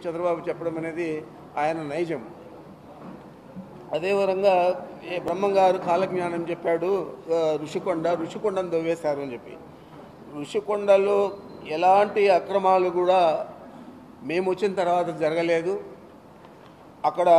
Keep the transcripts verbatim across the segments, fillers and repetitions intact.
చంద్రబాబు చెప్పడం అనేది ఆయన నైజం. అదేవిధంగా ఏ బ్రహ్మంగారు కాలజ్ఞానం చెప్పాడు, ఋషికొండ ఋషికొండను దవ్వేశారు అని చెప్పి. ఋషికొండలో ఎలాంటి అక్రమాలు కూడా మేము వచ్చిన తర్వాత జరగలేదు. అక్కడ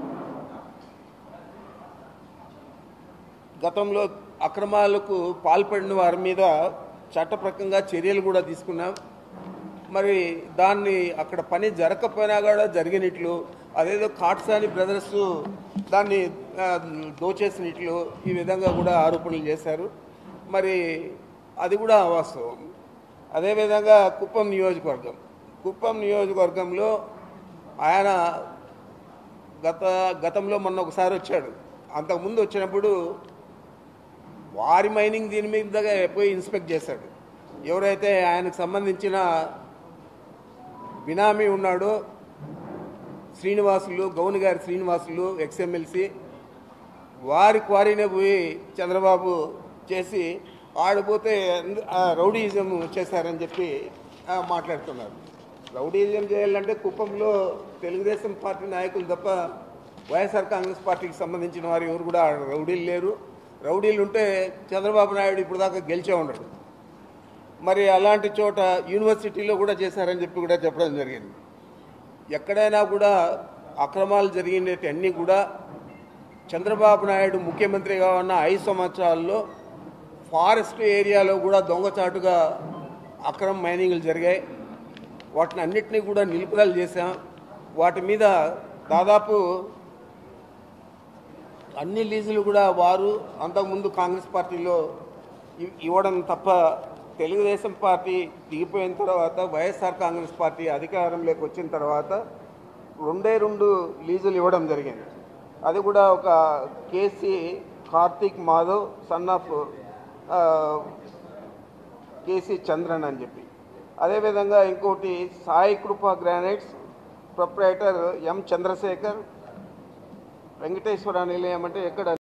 గతంలో అక్రమాలకు పాల్పడిన వారి మీద చట్టప్రకంగా చర్యలు కూడా తీసుకున్నాం. మరి దాన్ని అక్కడ పని జరగకపోయినా కూడా జరిగినట్లు, అదేదో కాట్సాని బ్రదర్స్ దాన్ని దోచేసినట్లు ఈ విధంగా కూడా ఆరోపణలు చేశారు. మరి అది కూడా అవాస్తవం. అదేవిధంగా కుప్పం నియోజకవర్గం కుప్పం నియోజకవర్గంలో ఆయన గత గతంలో మొన్న ఒకసారి వచ్చాడు. అంతకుముందు వచ్చినప్పుడు వారి మైనింగ్ దీని మీదగా పోయి ఇన్స్పెక్ట్ చేశాడు. ఎవరైతే ఆయనకు సంబంధించిన బినామీ ఉన్నాడో శ్రీనివాసులు, గౌని గారి శ్రీనివాసులు ఎక్స్ఎమ్మెల్సీ, వారి క్వారీనే పోయి చంద్రబాబు చేసి ఆడిపోతే రౌడీయిజం చేశారని చెప్పి మాట్లాడుతున్నారు. రౌడీయిజం చేయాలంటే కుప్పంలో తెలుగుదేశం పార్టీ నాయకులు తప్ప వైఎస్ఆర్ కాంగ్రెస్ పార్టీకి సంబంధించిన వారు ఎవరు కూడా రౌడీలు లేరు. రౌడీలు ఉంటే చంద్రబాబు నాయుడు ఇప్పుడు దాకా గెలిచే ఉన్నాడు. మరి అలాంటి చోట యూనివర్సిటీలో కూడా చేశారని చెప్పి కూడా చెప్పడం జరిగింది. ఎక్కడైనా కూడా అక్రమాలు జరిగినట్టు అన్నీ కూడా చంద్రబాబు నాయుడు ముఖ్యమంత్రిగా ఉన్న ఐదు సంవత్సరాల్లో ఫారెస్ట్ ఏరియాలో కూడా దొంగచాటుగా అక్రమ మైనింగ్లు జరిగాయి. వాటిని అన్నిటినీ కూడా నిలుపుదల చేశాం. వాటి మీద దాదాపు అన్ని లీజులు కూడా వారు అంతకుముందు కాంగ్రెస్ పార్టీలో ఇవ్వడం తప్ప తెలుగుదేశం పార్టీ దిగిపోయిన తర్వాత వైఎస్ఆర్ కాంగ్రెస్ పార్టీ అధికారంలోకి వచ్చిన తర్వాత రెండే రెండు లీజులు ఇవ్వడం జరిగింది. అది కూడా ఒక K C Karthik Madhav son of K C Chandran అని చెప్పి, అదేవిధంగా ఇంకోటి Sai Krupa granites proprietor M Chandrasekhar, Venkateswara Nilayam అంటే ఎక్కడ